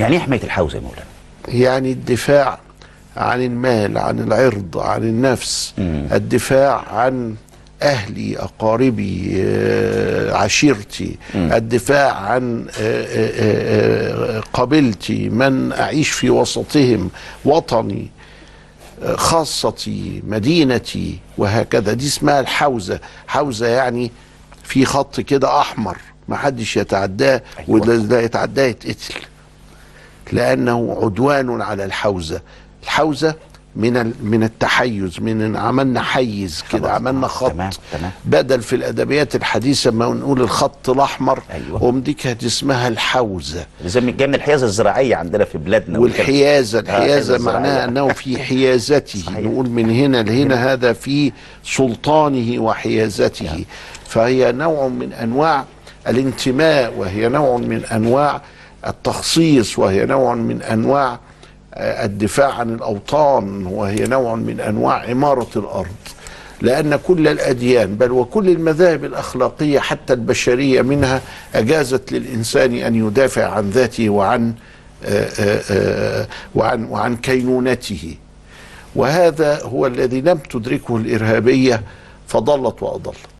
يعني ايه حمايه الحوزه يا مولانا؟ يعني الدفاع عن المال، عن العرض، عن النفس، الدفاع عن أهلي، أقاربي، عشيرتي، الدفاع عن قبيلتي، من أعيش في وسطهم، وطني، خاصتي، مدينتي، وهكذا. دي اسمها الحوزة. حوزة يعني في خط كده أحمر ما حدش يتعداه، وده يتعداه يتقتل، لأنه عدوان على الحوزة. الحوزة من التحيز، من ان عملنا حيز كده، عملنا خط. تمام. بدل في الادبيات الحديثه ما نقول الخط الاحمر، ودي كانت اسمها الحوزه. جاي من الحيازه الزراعيه عندنا في بلادنا. والحيازه معناها انه في حيازته، نقول من هنا لهنا، هذا في سلطانه وحيازته. فهي نوع من انواع الانتماء، وهي نوع من انواع التخصيص، وهي نوع من انواع الدفاع عن الأوطان، وهي نوع من أنواع عمارة الأرض. لأن كل الأديان بل وكل المذاهب الأخلاقية حتى البشرية منها أجازت للإنسان أن يدافع عن ذاته وعن كينونته. وهذا هو الذي لم تدركه الإرهابية فضلت وأضلت.